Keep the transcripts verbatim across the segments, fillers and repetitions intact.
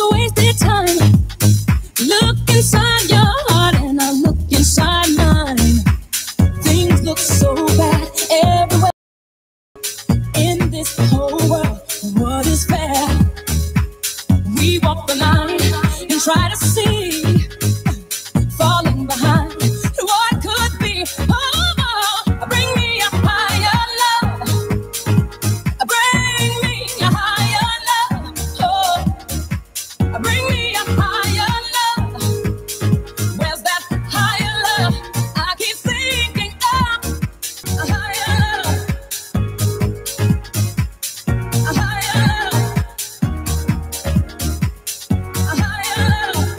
wasted time. Look inside your heart and I look inside mine. Things look so bad everywhere in this whole world. What is fair? We walk the line and try to see, falling behind what could be. Oh, oh, bring me a higher love. Bring me a higher love. Oh, bring me a higher love. Where's that higher love? I keep thinking of a higher love. A higher love. A higher love.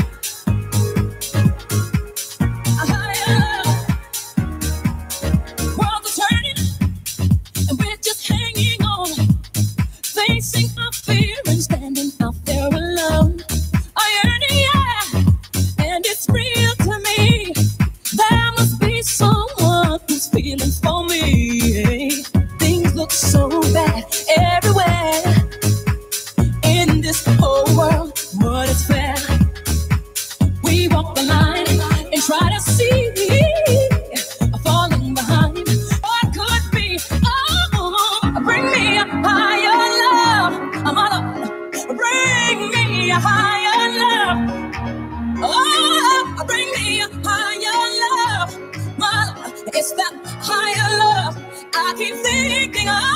A higher love. World is turning and we're just hanging on, facing our fear and standing out there alone. I yearn, yeah, and it's real to me. There must be someone who's feeling for me. Things look so bad everywhere in this whole world. What is fair? We walk the line and try to see, falling behind what could be. Oh, bring me a higher love. I'm on. Bring me a higher love. Oh, bring me a higher love. My love, it's that higher love I keep thinking of.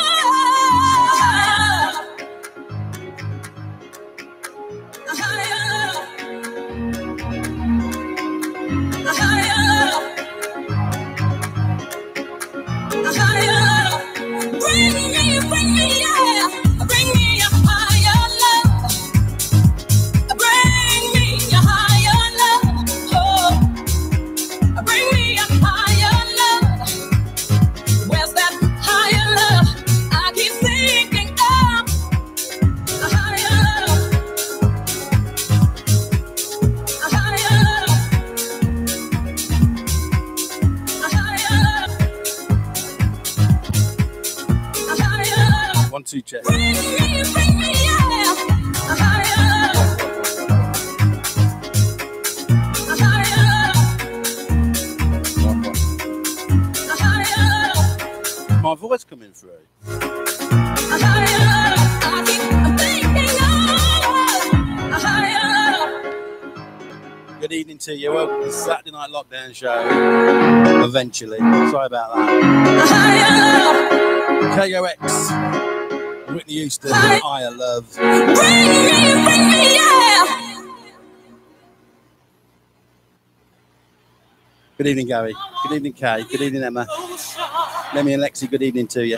A higher love. A higher love. A higher love. Bring me, bring me, yeah. Bring me a higher love. Bring me a higher love. Oh, bring me a higher love. Where's that higher love? I keep thinking of a higher love. A higher love. A higher love. A higher love. One, two, check. Bring me, bring me, yeah. A higher love. A higher love. One, one. A higher love. My voice coming through. A higher love. I keep thinking of a higher love. Good evening to you. Welcome to the Saturday Night Lockdown show. Eventually. Sorry about that. A higher love. K O X. Whitney Houston. Higher love. Bring me, bring me, yeah. Good evening, Gary. Good evening, Kay. Good evening, Emma. Lemmy and Lexi, good evening to you.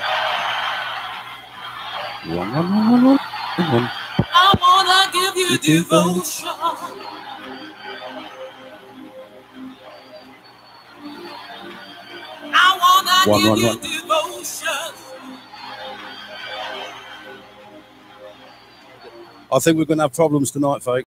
One, one, one, one, one, one. I wanna give you devotion. I wanna One, give one, you one. devotion. I think we're going to have problems tonight, folks.